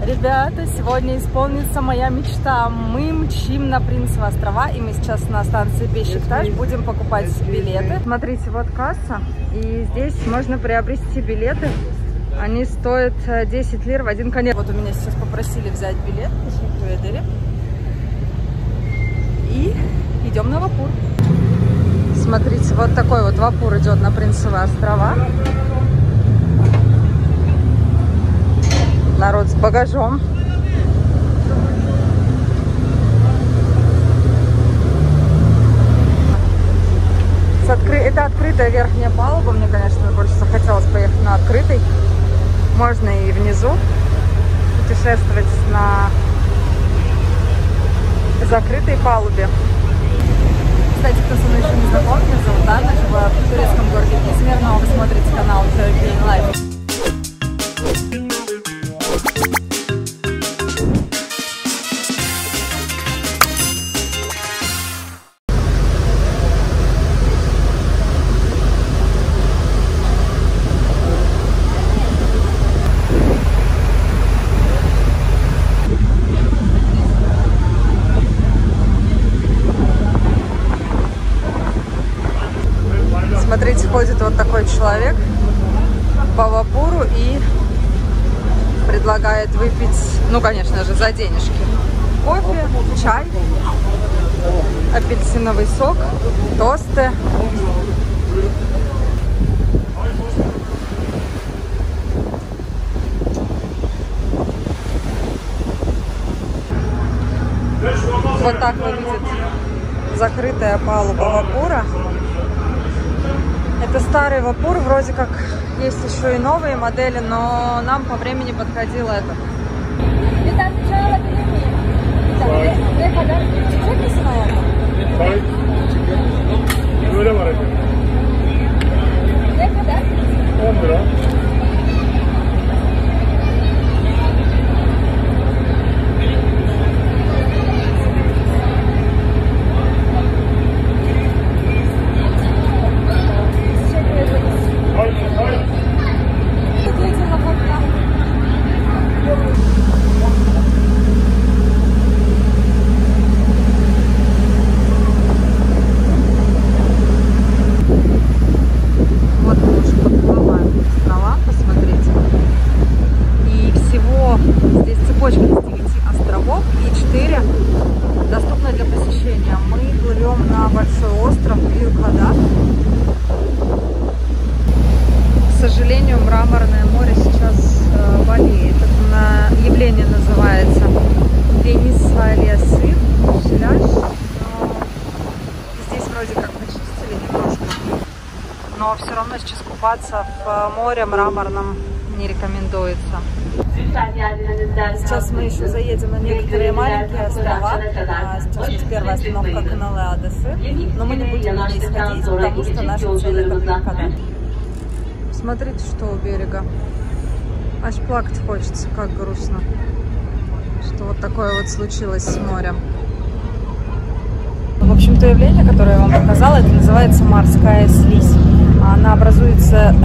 Ребята, сегодня исполнится моя мечта. Мы мчим на Принцевы острова, и мы сейчас на станции Бешикташ будем покупать билеты. Смотрите, вот касса, и здесь можно приобрести билеты. Они стоят 10 лир в один конец. Вот у меня сейчас попросили взять билет, и идем на Вапур. Смотрите, вот такой вот Вапур идет на Принцевы острова. Народ с багажом. Это открытая верхняя палуба. Мне, конечно, больше захотелось поехать на открытой. Можно и внизу путешествовать на закрытой палубе. Кстати, кто со мной еще не знаком, меня зовут Анна, живу в турецком городе Измир, но вы смотрите канал Turkey Life. Смотрите, ходит вот такой человек по Вапуру и предлагает выпить, ну, конечно же, за денежки. Кофе, чай, апельсиновый сок, тосты. Вот так выглядит закрытая палуба Вапура. Это старый Вапур, вроде как есть еще и новые модели, но нам по времени подходило это. К сожалению, Мраморное море сейчас болеет. Это явление называется Денис-Алиасы, Шиляш. Здесь вроде как почистили немножко, но все равно сейчас купаться в море мраморном не рекомендуется. Сейчас мы еще заедем на некоторые маленькие острова. Сейчас есть первая остановка Каналы-Адасы, но мы не будем на ней сходить, потому что наша цель это Кадак. Смотрите, что у берега. Аж плакать хочется, как грустно, что вот такое вот случилось с морем. В общем, то явление, которое я вам показала, это называется морская слизь. Она образуется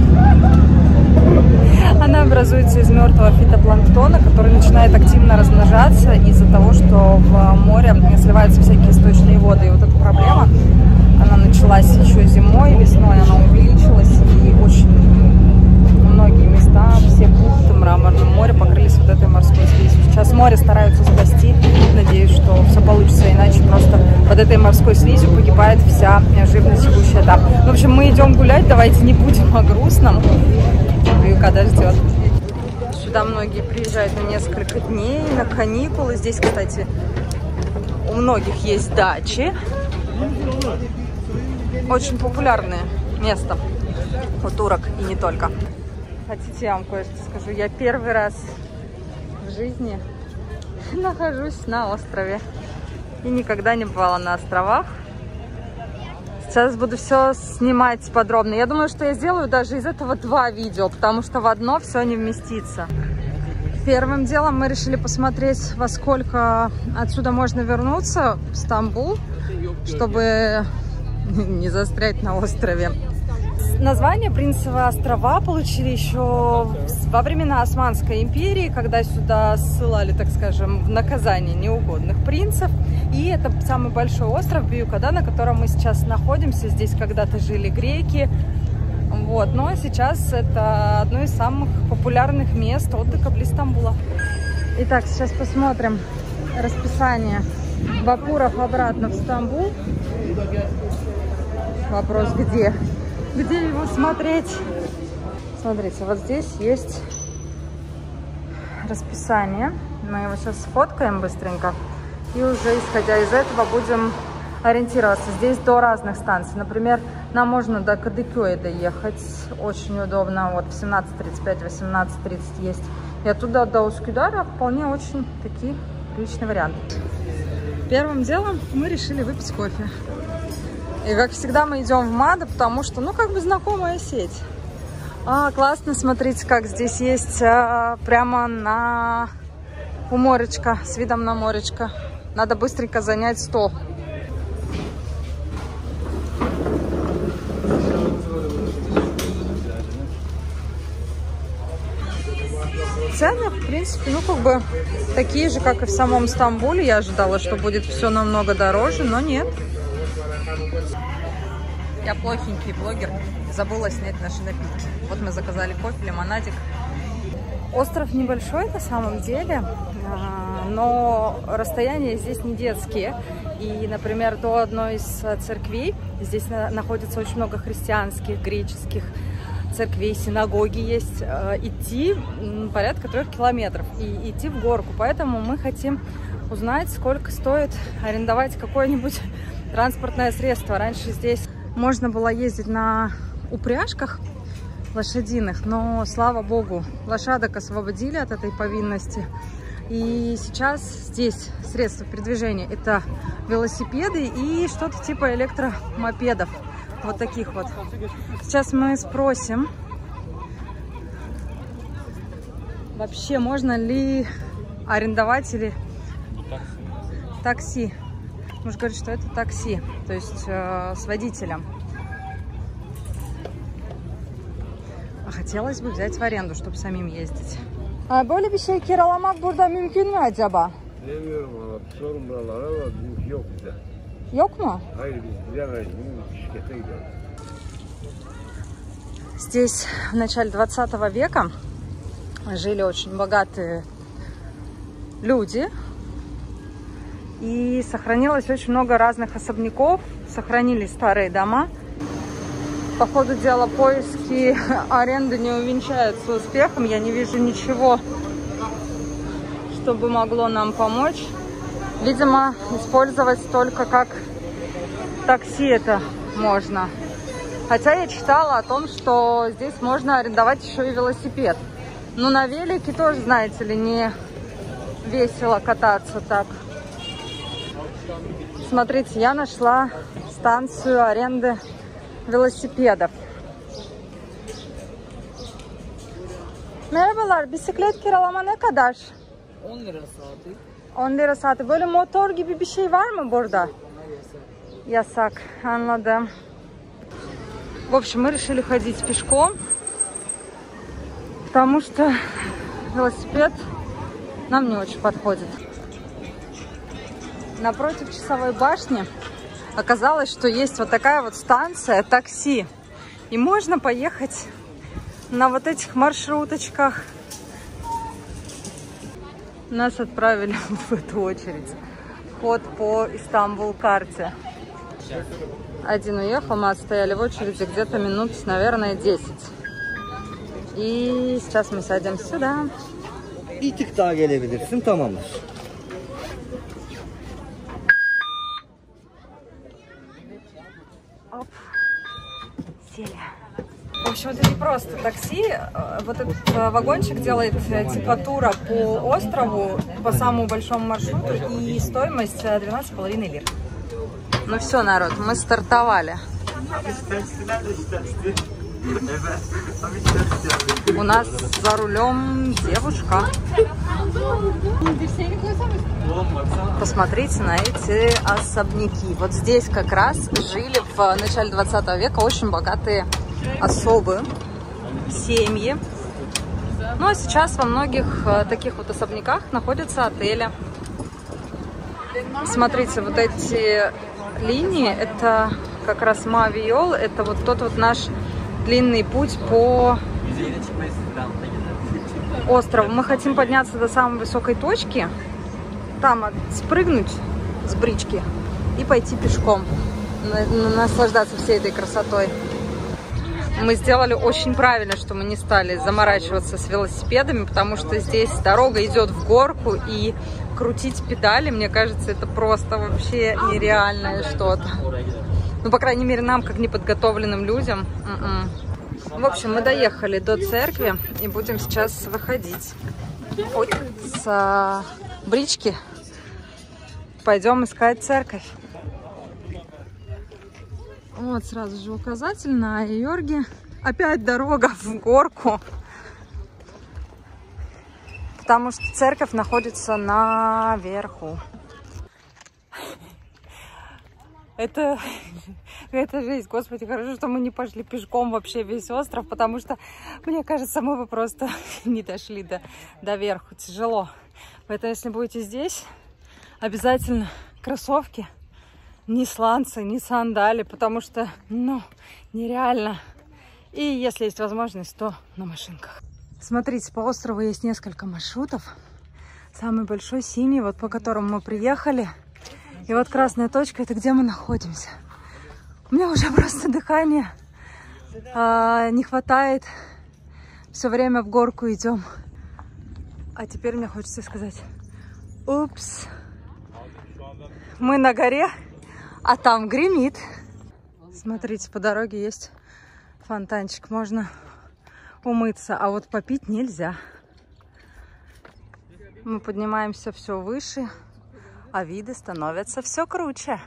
из мертвого фитопланктона, который начинает активно размножаться из-за того, что в море сливаются всякие сточные воды. И вот эта проблема, она началась еще зимой, весной она увеличилась, и очень многие места, все бухты в Мраморном море покрылись вот этой морской слизью. Сейчас море стараются спасти, надеюсь, что все получится, иначе просто под этой морской слизью погибает вся живность, живущая там. В общем, мы идем гулять, давайте не будем о грустном. Когда ждет. Сюда многие приезжают на несколько дней, на каникулы. Здесь, кстати, у многих есть дачи. Очень популярное место у турок и не только. Хотите, я вам кое-что скажу? Я первый раз в жизни нахожусь на острове и никогда не бывала на островах. Сейчас буду все снимать подробно. Я думаю, что я сделаю даже из этого 2 видео, потому что в одно все не вместится. Первым делом мы решили посмотреть, во сколько отсюда можно вернуться в Стамбул, чтобы не застрять на острове. Название Принцевы острова получили еще во времена Османской империи, когда сюда ссылали, так скажем, в наказание неугодных принцев. И это самый большой остров Büyükada, на котором мы сейчас находимся. Здесь когда-то жили греки. Вот. Но сейчас это одно из самых популярных мест отдыха близ Стамбула. Итак, сейчас посмотрим расписание вапуров обратно в Стамбул. Вопрос, где? Где его смотреть? Смотрите, вот здесь есть расписание. Мы его сейчас сфоткаем быстренько. И уже исходя из этого будем ориентироваться. Здесь до разных станций. Например, нам можно до Кадыкёя доехать. Очень удобно. Вот в 17:35, 18:30 есть. И оттуда до Ускюдара вполне очень такие приличные варианты. Первым делом мы решили выпить кофе. И как всегда мы идем в Мада, потому что, ну, как бы знакомая сеть. Классно, смотрите, как здесь есть прямо у моречка, с видом на моречко. Надо быстренько занять стол. Цены, в принципе, ну, как бы такие же, как и в самом Стамбуле. Я ожидала, что будет все намного дороже, но нет. Я плохенький блогер, забыла снять наши напитки. Вот мы заказали кофе, лимонадик. Остров небольшой на самом деле, но расстояния здесь не детские. И, например, до одной из церквей, здесь находится очень много христианских, греческих церквей, синагоги есть, идти порядка 3 километров и идти в горку. Поэтому мы хотим узнать, сколько стоит арендовать какое-нибудь транспортное средство. Раньше здесь можно было ездить на упряжках лошадиных, но, слава богу, лошадок освободили от этой повинности. И сейчас здесь средства передвижения — это велосипеды и что-то типа электромопедов. Вот таких вот. Сейчас мы спросим, вообще можно ли арендовать или такси. Муж говорит, что это такси, то есть с водителем. А хотелось бы взять в аренду, чтобы самим ездить. Böyle bir şey kiralamak burada mümkün mü acaba? Bilmiyorum valla. Sorun buralara ama yok bize. Yok mu? Hayır, biz bilemeyiz. Şirkete gidiyoruz. Здесь в начале 20 века жили очень богатые люди. И сохранилось очень много разных особняков. Сохранились старые дома. По ходу дела поиски аренды не увенчаются успехом. Я не вижу ничего, чтобы могло нам помочь. Видимо, использовать только как такси это можно. Хотя я читала о том, что здесь можно арендовать еще и велосипед. Но на велике тоже, знаете ли, не весело кататься так. Смотрите, я нашла станцию аренды велосипедов. Merhabalar, bisiklet kiralama ne kadar? 10 lira saati. 10 lira saati. Böyle motor gibi bir şey var mı burada? Yasak, anladım. В общем, мы решили ходить пешком, потому что велосипед нам не очень подходит. Напротив часовой башни оказалось, что есть вот такая вот станция такси. И можно поехать на вот этих маршруточках. Нас отправили в эту очередь. Вход по Истамбул-карте. Один уехал, мы отстояли в очереди где-то минут, наверное, 10. И сейчас мы сядем сюда. Bir tık daha gelebilirsin, tamamdır. Оп. Сели. В общем, это не просто такси. Вот этот вагончик делает типа тура по острову, по самому большому маршруту, и стоимость 12,5 лир. Ну все, народ, мы стартовали. У нас за рулем девушка. Посмотрите на эти особняки. Вот здесь как раз жили в начале 20 века очень богатые особы, семьи. Ну а сейчас во многих таких вот особняках находятся отели. Смотрите, вот эти линии, это как раз Ма-Виол, это вот тот вот наш длинный путь по острову. Мы хотим подняться до самой высокой точки, там спрыгнуть с брички и пойти пешком, наслаждаться всей этой красотой. Мы сделали очень правильно, что мы не стали заморачиваться с велосипедами, потому что здесь дорога идет в горку, и крутить педали, мне кажется, это просто вообще нереальное что-то. Ну, по крайней мере, нам, как неподготовленным людям. В общем, мы доехали до церкви и будем сейчас выходить с брички. Пойдем искать церковь. Вот сразу же указатель на Айорге. Опять дорога в горку. Потому что церковь находится наверху. Это жесть, господи, хорошо, что мы не пошли пешком вообще весь остров, потому что, мне кажется, мы бы просто не дошли до верху, тяжело. Поэтому, если будете здесь, обязательно кроссовки, ни сланцы, ни сандали, потому что, ну, нереально. И если есть возможность, то на машинках. Смотрите, по острову есть несколько маршрутов. Самый большой синий, вот по которому мы приехали. И вот красная точка, это где мы находимся. У меня уже просто дыхания не хватает. Все время в горку идем. А теперь мне хочется сказать: упс. Мы на горе, а там гремит. Смотрите, по дороге есть фонтанчик. Можно умыться, а вот попить нельзя. Мы поднимаемся все выше, а виды становятся все круче.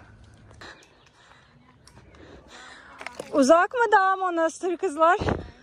Uzak mı daha monastır kızlar?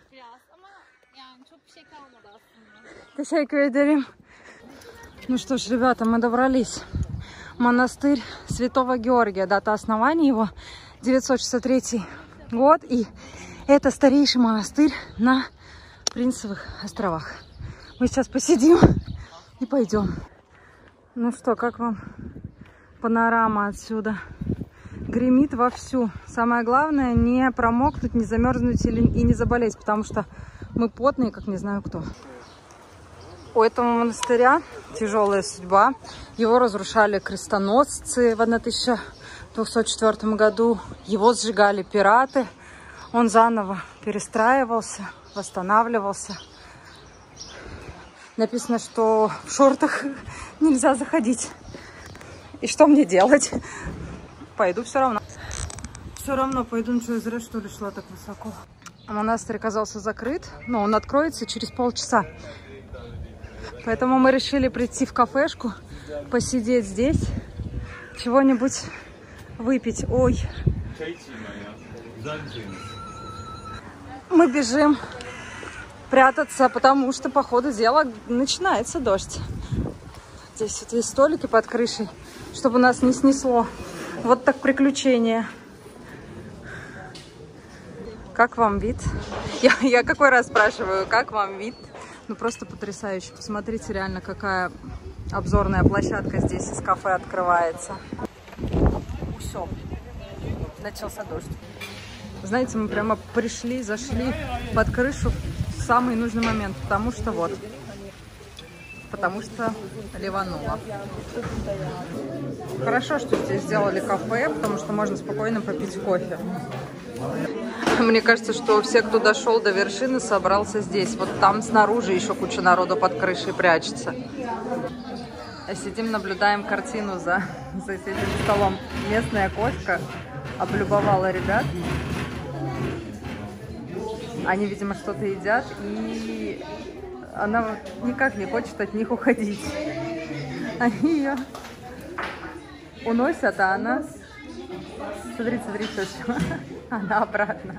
Teşekkür ederim. Ну что ж, ребята, мы добрались. Монастырь Святого Георгия. Дата основания его 963 год. И это старейший монастырь на Принцевых островах. Мы сейчас посидим и пойдем. Ну что, как вам панорама отсюда? Гремит вовсю. Самое главное не промокнуть, не замерзнуть и не заболеть, потому что мы потные, как не знаю кто. У этого монастыря тяжелая судьба. Его разрушали крестоносцы в 1204 году. Его сжигали пираты. Он заново перестраивался, восстанавливался. Написано, что в шортах нельзя заходить. И что мне делать? Пойду все равно. Все равно пойду. Ну что, зря что ли шла так высоко. Монастырь оказался закрыт, но он откроется через полчаса. Поэтому мы решили прийти в кафешку, посидеть здесь, чего-нибудь выпить. Ой. Мы бежим прятаться, потому что по ходу дела начинается дождь. Здесь вот есть столики под крышей, чтобы нас не снесло. Вот так приключение. Как вам вид? Я какой раз спрашиваю, как вам вид? Ну просто потрясающе. Посмотрите, реально, какая обзорная площадка здесь из кафе открывается. Все. Начался дождь. Знаете, мы прямо пришли, зашли под крышу в самый нужный момент, потому что вот. Потому что ливануло. Хорошо, что здесь сделали кафе, потому что можно спокойно попить кофе. Мне кажется, что все, кто дошел до вершины, собрался здесь. Вот там снаружи еще куча народу под крышей прячется. Сидим, наблюдаем картину за этим столом. Местная кошка облюбовала ребят. Они, видимо, что-то едят, и она никак не хочет от них уходить. Они ее уносят, а она... Смотри, что она обратно.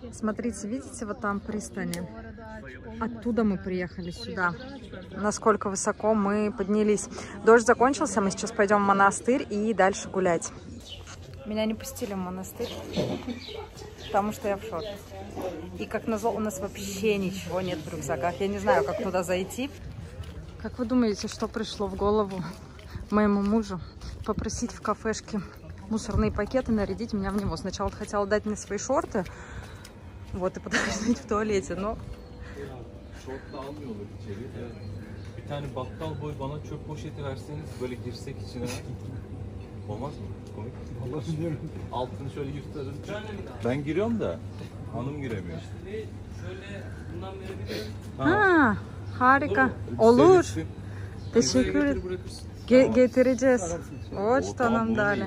Смотрите, видите, вот там пристани? Оттуда мы приехали сюда. Насколько высоко мы поднялись. Дождь закончился, мы сейчас пойдем в монастырь и дальше гулять. Меня не пустили в монастырь, потому что я в шортах. И как назло, у нас вообще ничего нет в рюкзаках. Я не знаю, как туда зайти. Как вы думаете, что пришло в голову моему мужу? Попросить в кафешке мусорные пакеты, нарядить меня в него. Сначала хотела дать мне свои шорты, вот, и подождать в туалете, но... Şortla almıyorlar içeri. Bir tane bakkal boy bana çöp poşeti verseniz böyle girsek içine. Olmaz mı? Komik. Allah bilmiyorum. Altını şöyle yırtarız. Ben giriyorum da hanım giremiyor. Şöyle bundan verebilirim. Ha, harika. Olur. Teşekkür ederim. Getireceğiz. Вот что нам dали.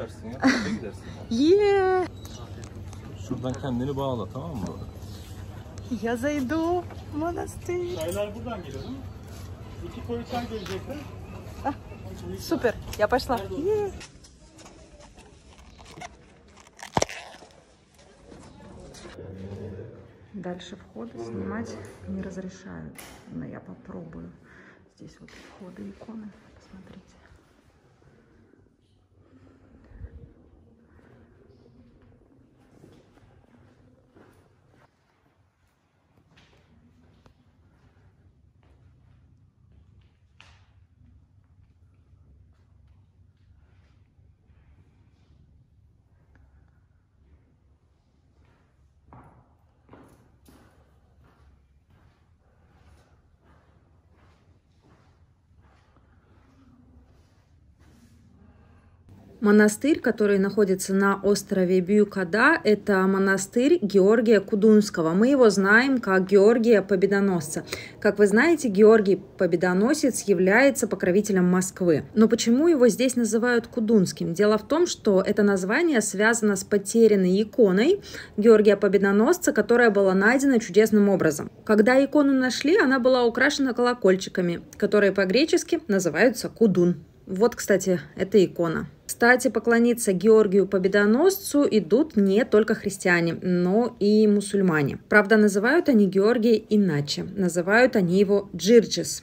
Yeah. Şuradan kendini bağla, tamam mı? Я зайду в монастырь. Çaylar buradan geliyor değil mi? 2 koyu çay gelecekler. Супер, я пошла. Дальше входы снимать не разрешают, но я попробую. Здесь вот входы иконы, посмотрите. Монастырь, который находится на острове Бьюкада, это монастырь Георгия Кудунского. Мы его знаем как Георгия Победоносца. Как вы знаете, Георгий Победоносец является покровителем Москвы. Но почему его здесь называют Кудунским? Дело в том, что это название связано с потерянной иконой Георгия Победоносца, которая была найдена чудесным образом. Когда икону нашли, она была украшена колокольчиками, которые по-гречески называются кудун. Вот, кстати, эта икона. Кстати, поклониться Георгию Победоносцу идут не только христиане, но и мусульмане. Правда, называют они Георгия иначе. Называют они его Джирджис.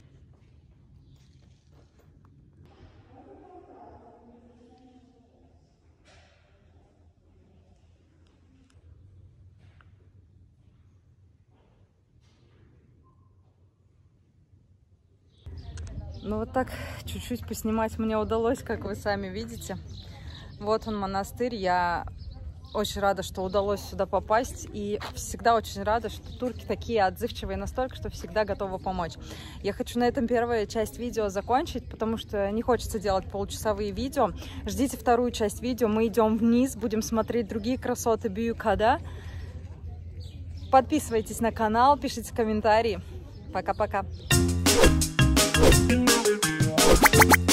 Ну вот так чуть-чуть поснимать мне удалось, как вы сами видите. Вот он, монастырь. Я очень рада, что удалось сюда попасть. И всегда очень рада, что турки такие отзывчивые настолько, что всегда готовы помочь. Я хочу на этом первую часть видео закончить, потому что не хочется делать получасовые видео. Ждите вторую часть видео. Мы идем вниз, будем смотреть другие красоты Бьюкада. Подписывайтесь на канал, пишите комментарии. Пока-пока.